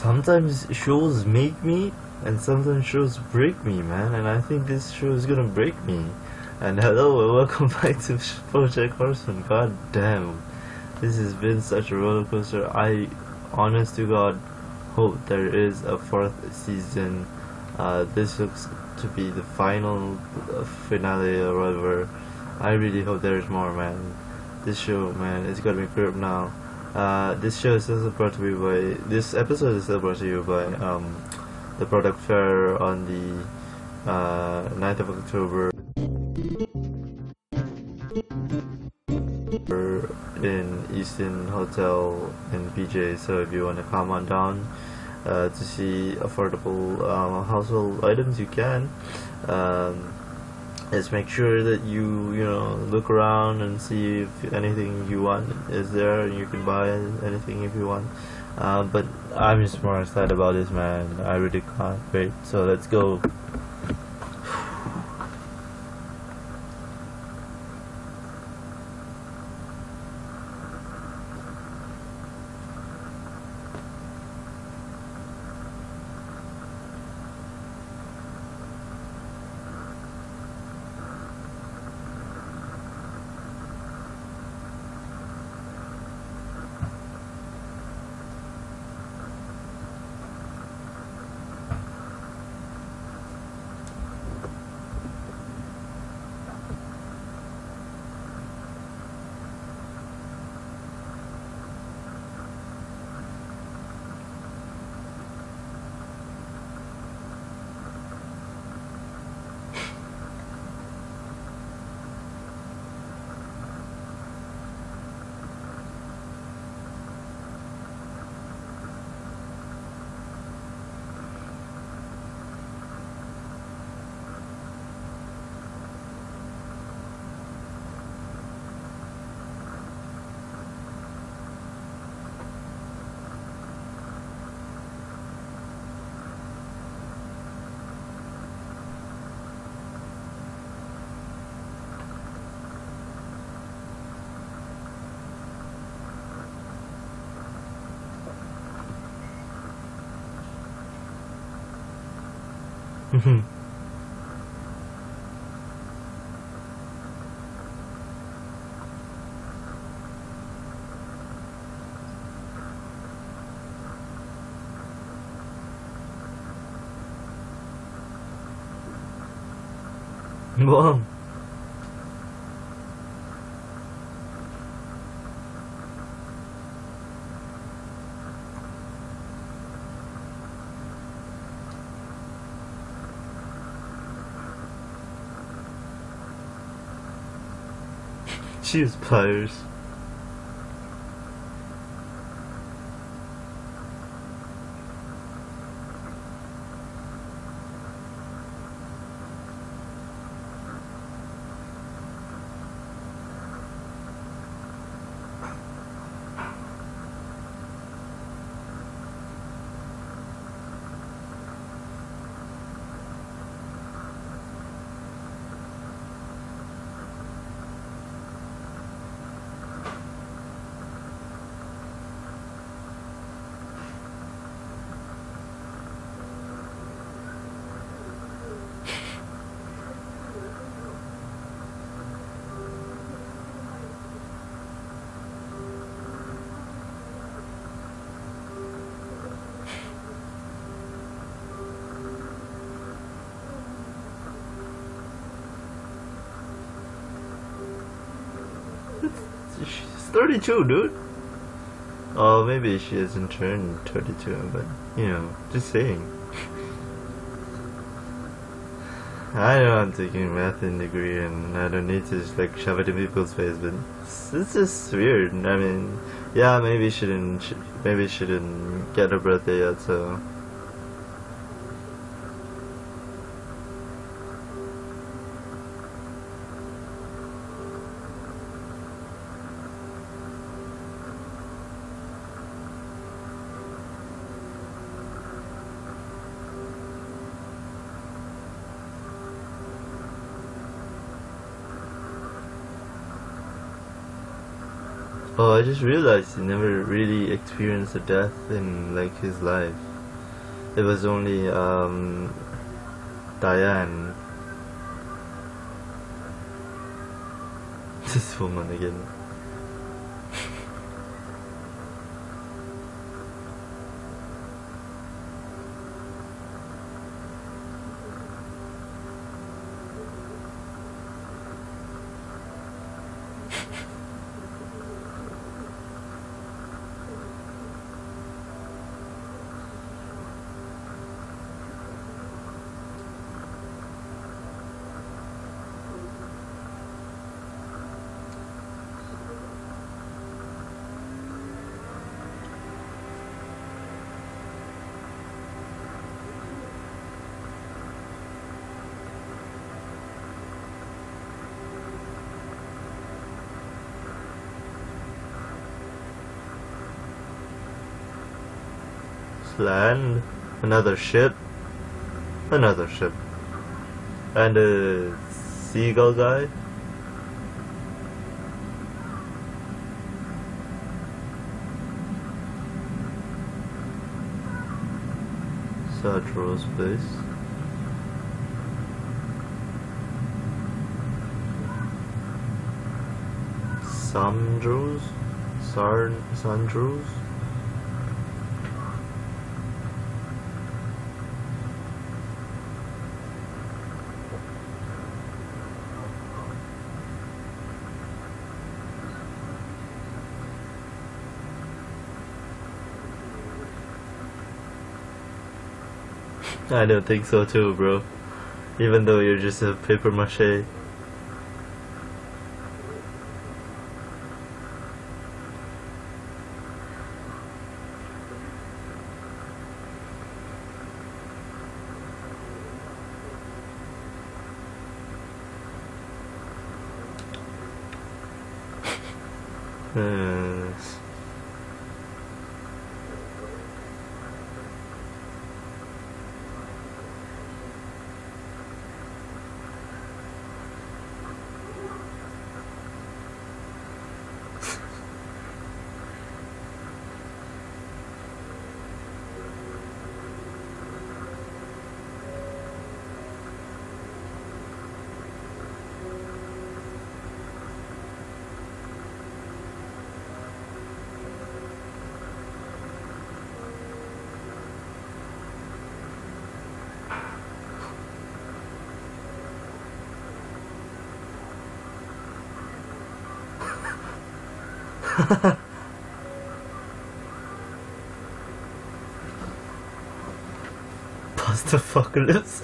sometimes shows make me and sometimes shows break me, man, and I think this show is gonna break me. And hello and welcome back to BoJack Horseman. God damn, this has been such a roller coaster. I honest to God hope there is a fourth season. This looks to be the final finale or whatever. I really hope there's more, man. This show, man, it's got me gripped now. This show is still brought to you by, this episode is still brought to you by the product fair on the 9th of October in Easton Hotel in PJ. So if you want to come on down to see affordable household items, you can. Just make sure that you know, look around and see if anything you want is there, and you can buy anything if you want. But I'm just more excited about this, man. I really can't wait. So let's go. Wow. She was pliers. She's 32, dude. Oh, maybe she hasn't turned 32, but you know, just saying. I know I'm taking a math degree and I don't need to just like shove it in people's face, but it's just weird. I mean, yeah, maybe she didn't get her birthday yet, so. Oh, I just realized he never really experienced a death in like his life. It was only Diane. This woman again. Land, another ship, and a seagull guy. Sadro's place. Sandros. I don't think so too, bro. Even though you're just a paper mache. Post-apocalypse.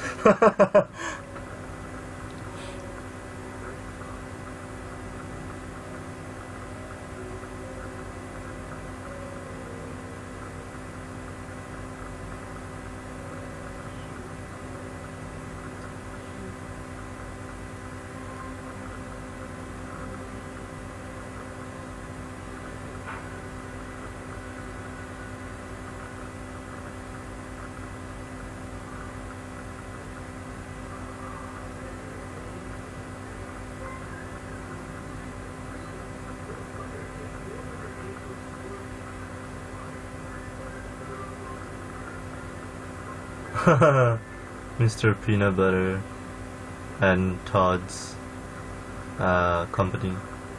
Mr. Peanut Butter and Todd's company.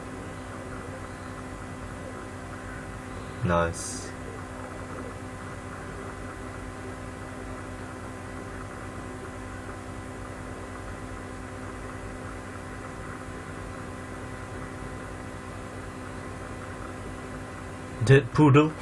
Nice. Dead poodle.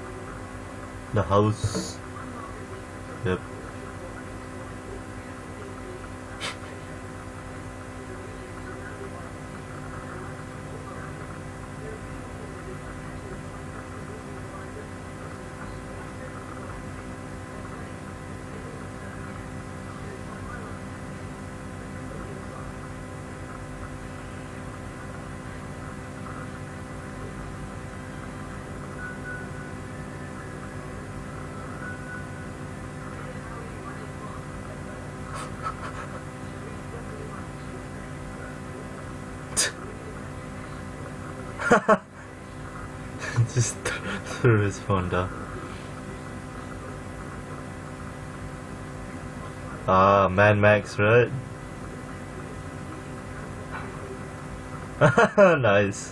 The house. Yep. Just threw his phone down. Ah, Mad Max, right? Nice.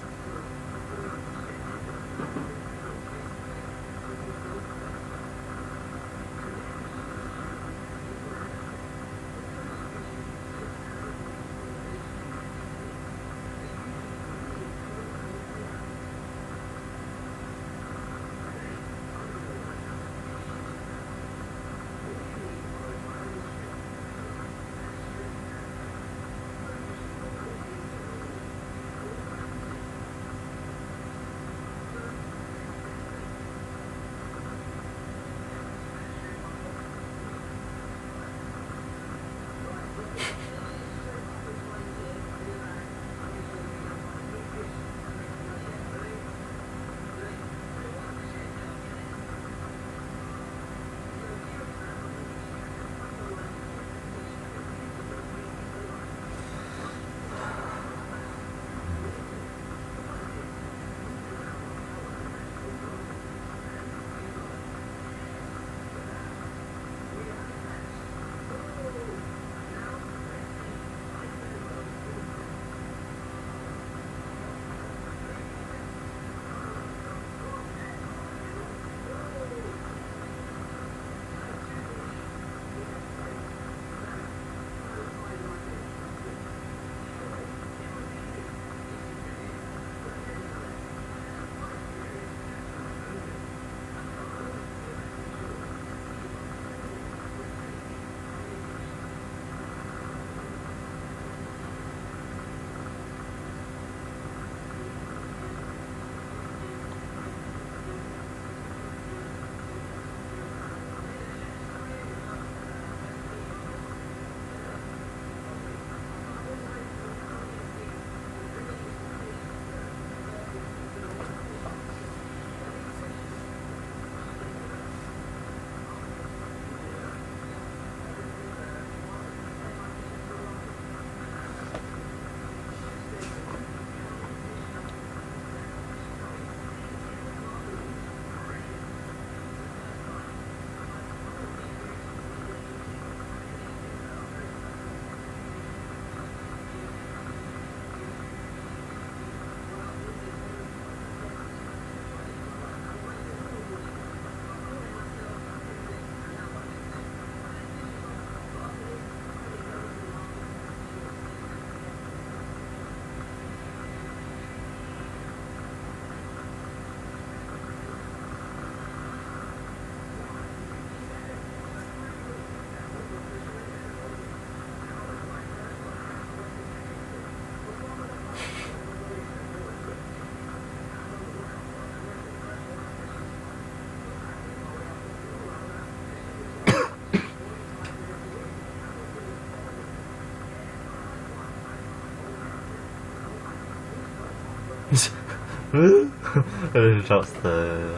Drops the.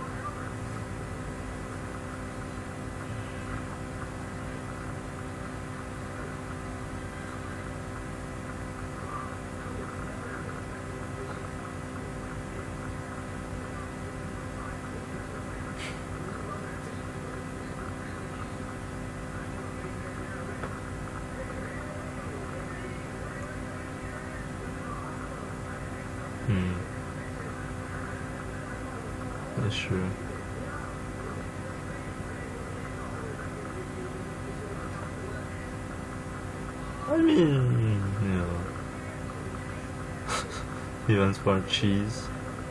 That's true. I mean, you know, he wants more cheese.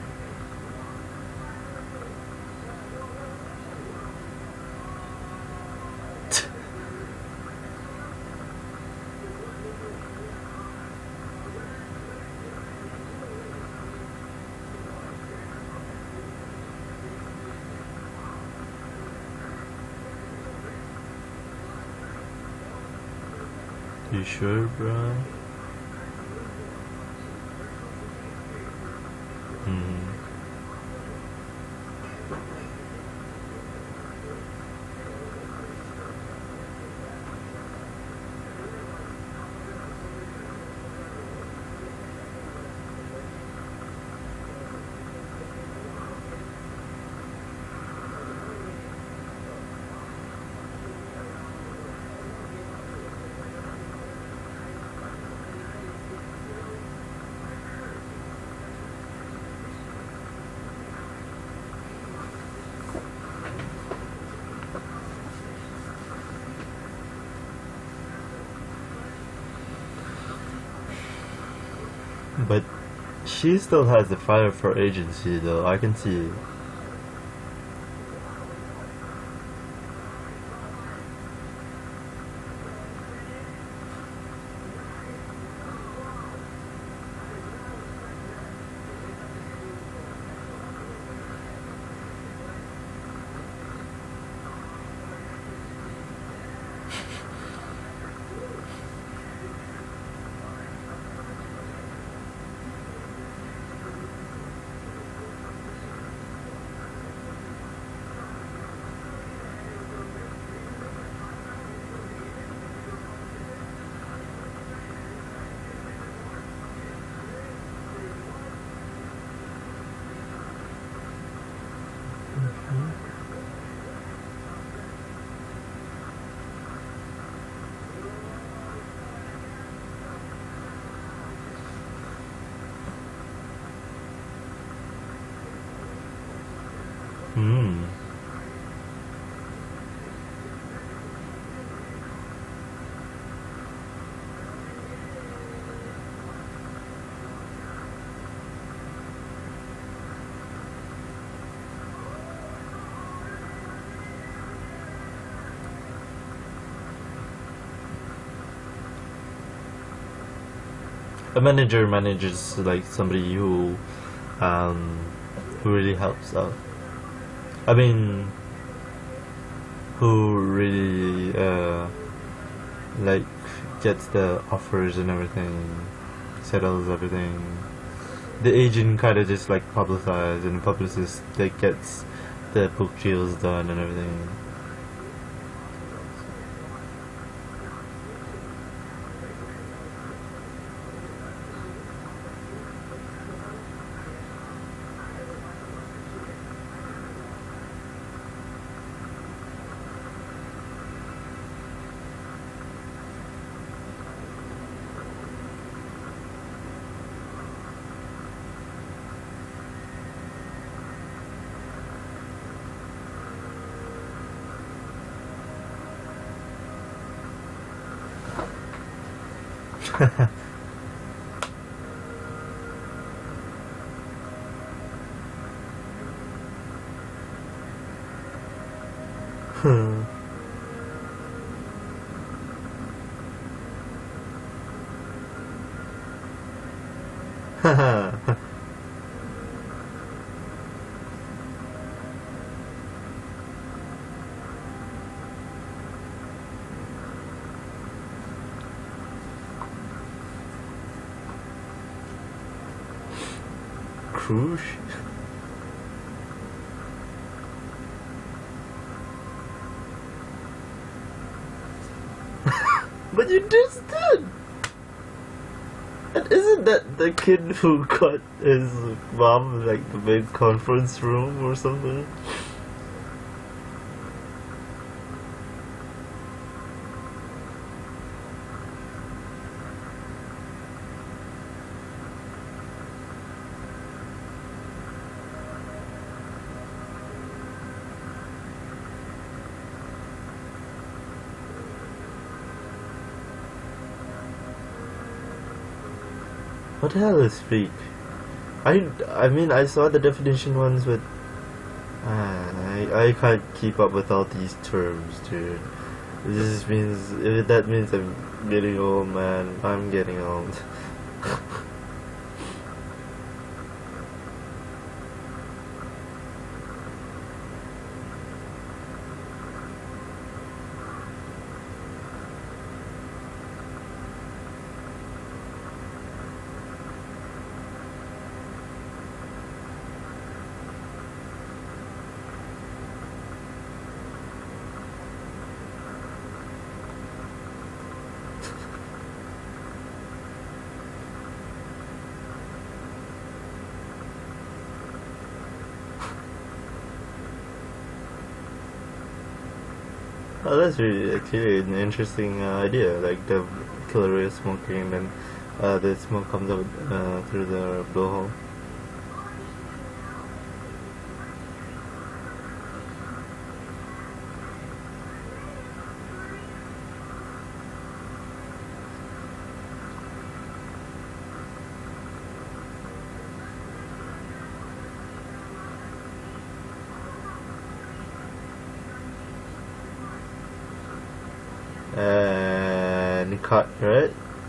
You sure, bro? She still has the fire for agency, though. I can see it. Hmm. A manager manages like somebody um, who really helps out. I mean, who really like gets the offers and everything, settles everything. The agent kind of just like publicizes, and the publicist that gets the book deals done and everything. Cruise? But you just did! And isn't that the kid who got his mom like the big conference room or something? What the hell is fake? I mean I saw the definition ones, but I can't keep up with all these terms, dude. This means if that means I'm getting old, man. I'm getting old. Oh, that's really actually an interesting idea. Like the killer is smoking, and then the smoke comes out through the blowhole. cut, right?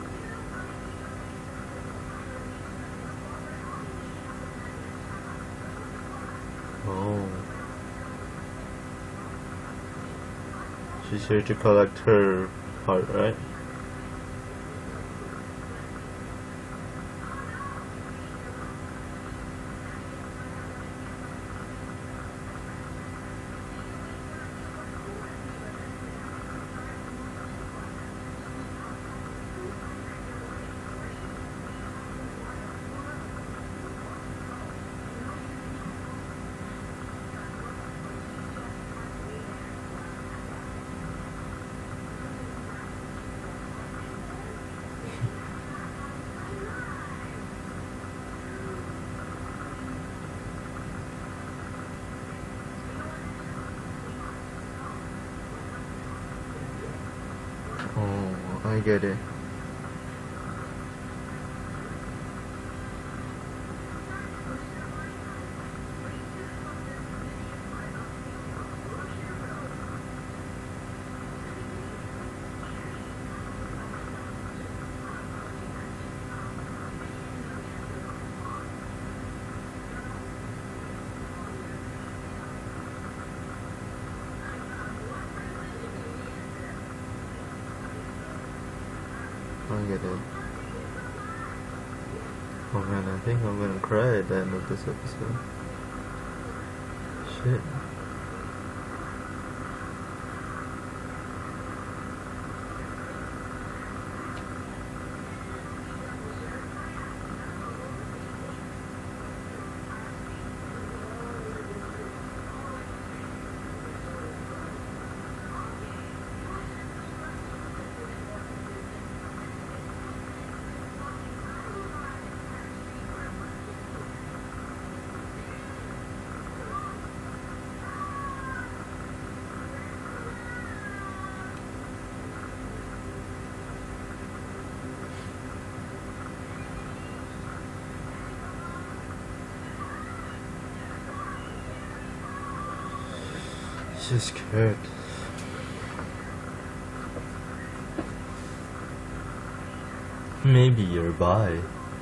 Oh. She's here to collect her part, right? Oh, I get it. I get it. Oh man, I think I'm gonna cry at the end of this episode. Shit. She's scared. Maybe you're bi.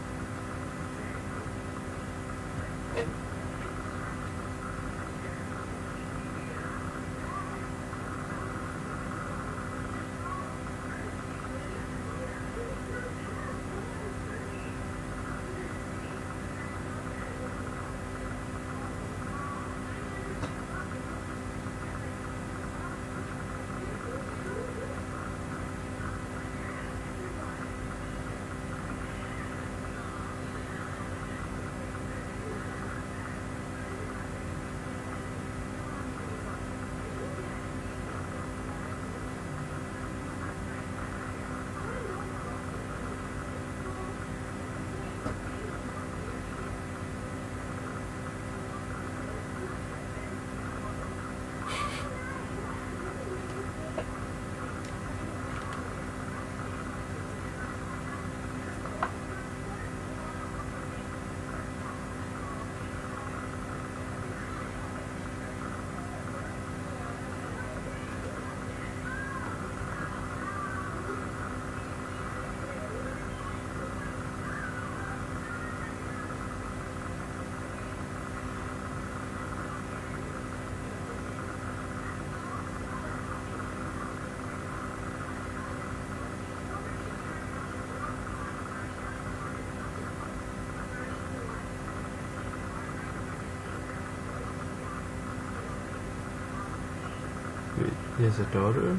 Wait, he has a daughter?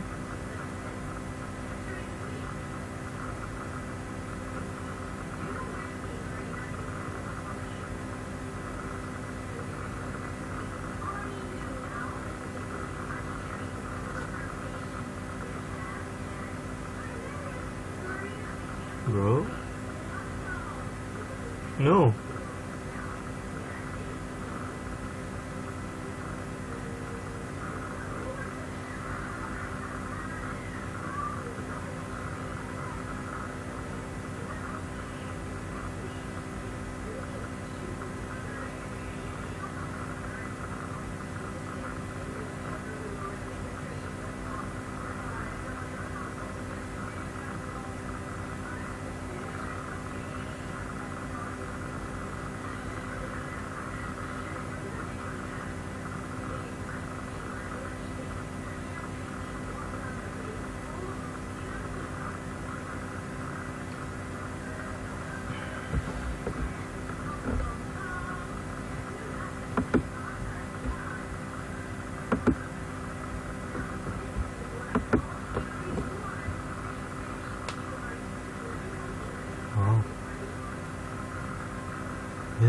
Bro? No.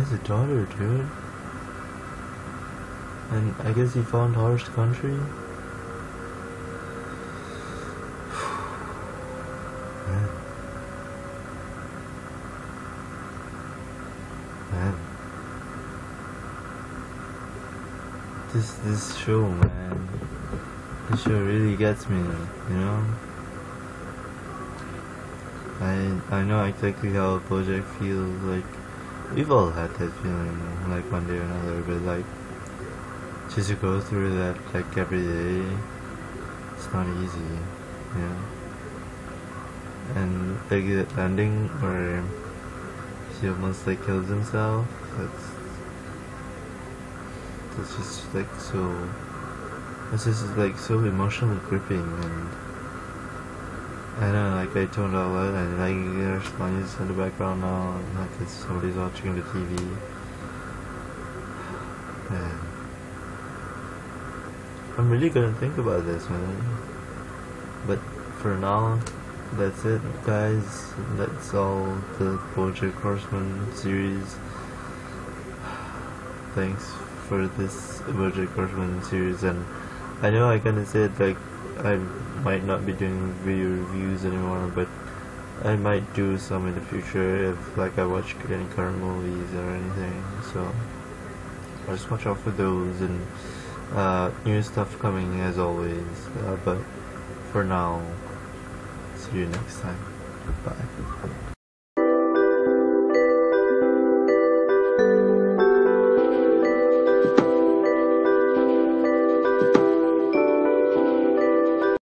has a daughter, dude. And I guess he found harsh country. Man. Man. This show, man. This show really gets me, you know? I know exactly how BoJack feels. Like, we've all had that feeling, like one day or another, but like, just to go through that like every day, it's not easy, you know? And like the ending where he almost like kills himself, that's just like so, it's just like so emotionally gripping. And I know, like I toned all out, and like there's noise in the background now, like it's somebody's watching the TV. Man, I'm really gonna think about this, man. But for now, that's it, guys. That's all the BoJack Horseman series. Thanks for this BoJack Horseman series, and I know I kinda said like I might not be doing video reviews anymore, but I might do some in the future if like I watch any current movies or anything. So just watch out for those, and new stuff coming as always. But for now, see you next time. Bye.